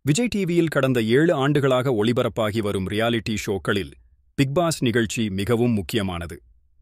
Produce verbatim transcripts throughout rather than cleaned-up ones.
விஜய் டிவியில் கடந்த ஏழு ஆண்டுகளாக ஒளிபரப்பாகி வரும் ரியாலிட்டி ஷோக்களில் பிக் பாஸ் நிகழ்ச்சி மிகவும் முக்கியமானது.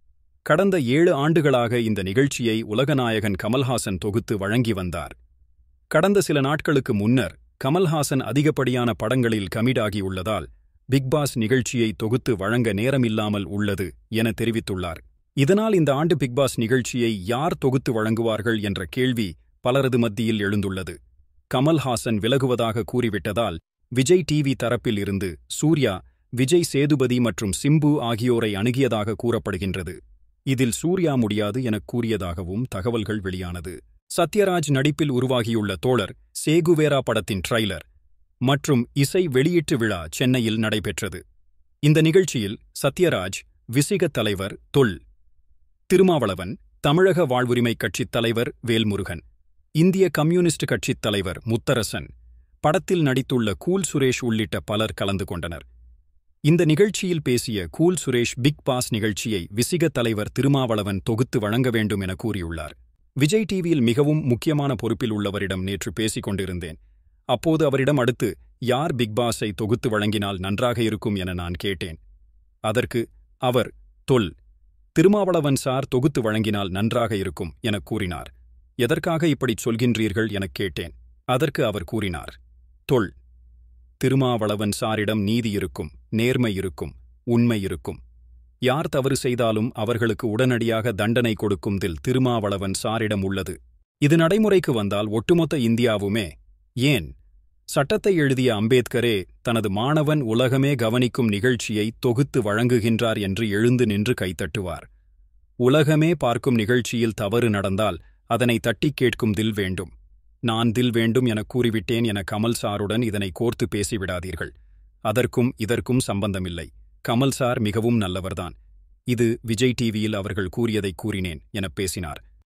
கடந்த ஏழு ஆண்டுகளாக இந்த நிகழ்ச்சியை உலகநாயகன் கமல்ஹாசன் தொகுத்து வழங்கி வந்தார். கடந்த சில நாட்களுக்கு முன்னர் கமல்ஹாசன் அதிகப்படியான படங்களில் கமிடாகியுள்ளதால் பிக் பாஸ் நிகழ்ச்சியை தொகுத்து வழங்க நேரமில்லாமல் உள்ளது என தெரிவித்துள்ளார். இதனால் இந்த ஆண்டு பிக் பாஸ் நிகழ்ச்சியை யார் தொகுத்து வழங்குவார்கள் என்ற கேள்வி பலரது மத்தியில் எழுந்துள்ளது. கமல்ஹாசன் விலகுவதாக கூறிவிட்டதால் விஜய் டிவி தரப்பில் இருந்து சூர்யா, விஜய் சேதுபதி மற்றும் சிம்பு ஆகியோரை அணுகியதாக கூறப்படுகின்றது. இதில் சூர்யா முடியாது எனக் கூறியதாகவும் தகவல்கள் வெளியானது. சத்யராஜ் நடிப்பில் உருவாகியுள்ள தோழர் சேகுவேரா படத்தின் ட்ரைலர் மற்றும் இசை வெளியீட்டு விழா சென்னையில் நடைபெற்றது. இந்த நிகழ்ச்சியில் சத்யராஜ், விசிக தலைவர் தொல் திருமாவளவன், தமிழக வாழ்வுரிமைக் கட்சித் தலைவர் வேல்முருகன், இந்திய கம்யூனிஸ்ட் கட்சித் தலைவர் முத்தரசன், படத்தில் நடித்துள்ள கூல் சுரேஷ் உள்ளிட்ட பலர் கலந்து கொண்டனர். இந்த நிகழ்ச்சியில் பேசிய கூல் சுரேஷ் பிக் பாஸ் நிகழ்ச்சியை விசிக தலைவர் திருமாவளவன் தொகுத்து வழங்க வேண்டும் என கூறியுள்ளார். விஜய் டிவியில் மிகவும் முக்கியமான பொறுப்பில் உள்ளவரிடம் நேற்று பேசிக் கொண்டிருந்தேன். அப்போது அவரிடம் அடுத்து யார் பிக் பாஸை தொகுத்து வழங்கினால் நன்றாக இருக்கும் என நான் கேட்டேன். அதற்கு அவர் தொல் திருமாவளவன் சார் தொகுத்து வழங்கினால் நன்றாக இருக்கும் எனக் கூறினார். எதற்காக இப்படிச் சொல்கின்றீர்கள் எனக் கேட்டேன். அதற்கு அவர் கூறினார், தொல் திருமாவளவன் சாரிடம் நீதி இருக்கும், நேர்மை இருக்கும், உண்மை இருக்கும். யார் தவறு செய்தாலும் அவர்களுக்கு உடனடியாக தண்டனை கொடுக்கும் தில் திருமாவளவன் சாரிடம் உள்ளது. இது நடைமுறைக்கு வந்தால் ஒட்டுமொத்த இந்தியாவுமே, ஏன் சட்டத்தை எழுதிய அம்பேத்கரே தனது மாணவன் உலகமே கவனிக்கும் நிகழ்ச்சியை தொகுத்து வழங்குகின்றார் என்று எழுந்து நின்று கைத்தட்டுவார். உலகமே பார்க்கும் நிகழ்ச்சியில் தவறு நடந்தால் அதனை தட்டிக் கேட்கும் தில் வேண்டும். நான் தில் வேண்டும் என கூறிவிட்டேன் என கமல் சாருடன் இதனை கோர்த்து பேசிவிடாதீர்கள். அதற்கும் இதற்கும் சம்பந்தமில்லை. கமல் சார் மிகவும் நல்லவர்தான். இது விஜய் டிவியில் அவர்கள் கூறியதை கூறினேன் எனப் பேசினார்.